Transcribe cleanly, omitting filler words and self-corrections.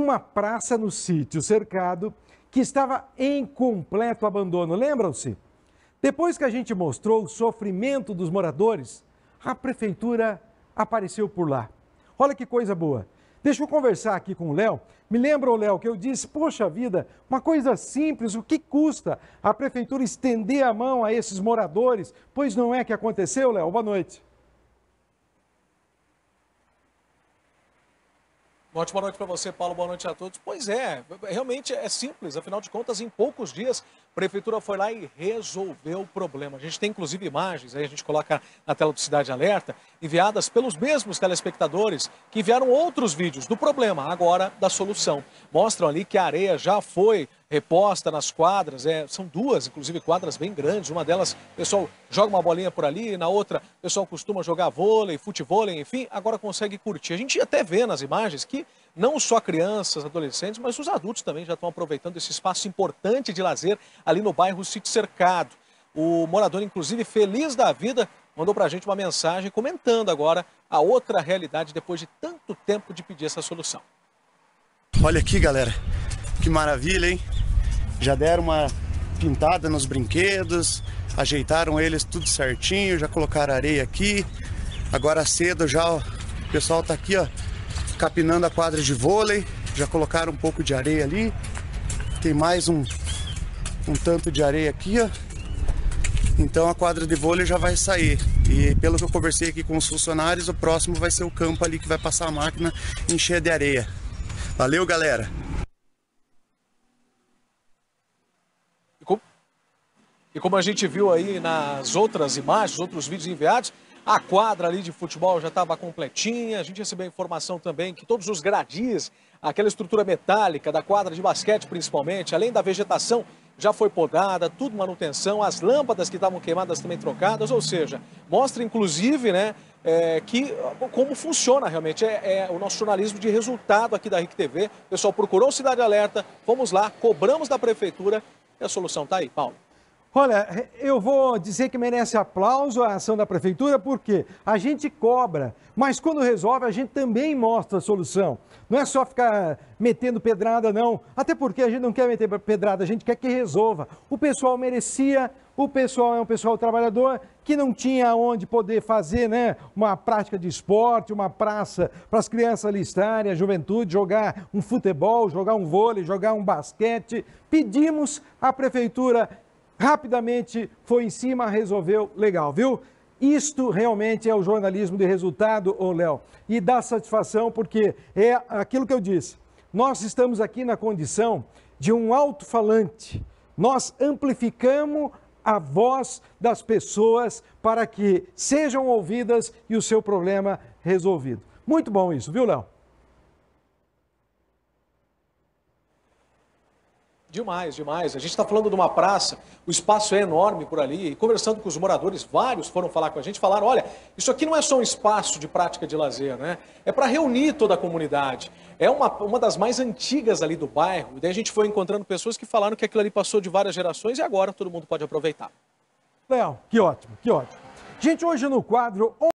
uma praça no sítio cercado que estava em completo abandono. Lembram-se? Depois que a gente mostrou o sofrimento dos moradores, a prefeitura apareceu por lá. Olha que coisa boa. Deixa eu conversar aqui com o Léo. Me lembra, Léo, que eu disse, poxa vida, uma coisa simples, o que custa a prefeitura estender a mão a esses moradores? Pois não é que aconteceu, Léo? Boa noite. Uma ótima noite para você, Paulo. Boa noite a todos. Pois é, realmente é simples. Afinal de contas, em poucos dias, a prefeitura foi lá e resolveu o problema. A gente tem, inclusive, imagens, aí a gente coloca na tela do Cidade Alerta, enviadas pelos mesmos telespectadores que enviaram outros vídeos do problema, agora da solução. Mostram ali que a areia já foi reposta nas quadras, são duas, inclusive, quadras bem grandes. Uma delas, o pessoal joga uma bolinha por ali, na outra, o pessoal costuma jogar vôlei, futevôlei, enfim, agora consegue curtir. A gente até vê nas imagens que não só crianças, adolescentes, mas os adultos também já estão aproveitando esse espaço importante de lazer ali no bairro Sítio Cercado. O morador, inclusive, feliz da vida, mandou pra gente uma mensagem comentando agora a outra realidade depois de tanto tempo de pedir essa solução. Olha aqui, galera, que maravilha, hein? Já deram uma pintada nos brinquedos, ajeitaram eles tudo certinho, já colocaram areia aqui. Agora cedo já o pessoal tá aqui, ó, capinando a quadra de vôlei, já colocaram um pouco de areia ali. Tem mais um tanto de areia aqui, ó. Então a quadra de vôlei já vai sair. E pelo que eu conversei aqui com os funcionários, o próximo vai ser o campo ali que vai passar a máquina e encher de areia. Valeu, galera! E como a gente viu aí nas outras imagens, outros vídeos enviados, a quadra ali de futebol já estava completinha. A gente recebeu a informação também que todos os gradis, aquela estrutura metálica da quadra de basquete principalmente, além da vegetação, já foi podada, tudo manutenção, as lâmpadas que estavam queimadas também trocadas, ou seja, mostra inclusive, né, como funciona realmente, o nosso jornalismo de resultado aqui da RIC TV. O pessoal procurou Cidade Alerta, fomos lá, cobramos da prefeitura e a solução está aí, Paulo. Olha, eu vou dizer que merece aplauso a ação da prefeitura, porque a gente cobra, mas quando resolve a gente também mostra a solução. Não é só ficar metendo pedrada, não. Até porque a gente não quer meter pedrada, a gente quer que resolva. O pessoal merecia, o pessoal é um pessoal trabalhador que não tinha onde poder fazer, né, uma prática de esporte, uma praça para as crianças ali estarem, a juventude, jogar um futebol, jogar um vôlei, jogar um basquete. Pedimos à prefeitura, rapidamente foi em cima, resolveu, legal, viu? Isto realmente é o jornalismo de resultado, ô Léo, e dá satisfação porque é aquilo que eu disse. Nós estamos aqui na condição de um alto-falante. Nós amplificamos a voz das pessoas para que sejam ouvidas e o seu problema resolvido. Muito bom isso, viu, Léo? Demais, demais. A gente está falando de uma praça, o espaço é enorme por ali, e conversando com os moradores, vários foram falar com a gente, falaram, olha, isso aqui não é só um espaço de prática de lazer, né? É para reunir toda a comunidade. É uma das mais antigas ali do bairro, e daí a gente foi encontrando pessoas que falaram que aquilo ali passou de várias gerações e agora todo mundo pode aproveitar. Léo, que ótimo, que ótimo. Gente, hoje no quadro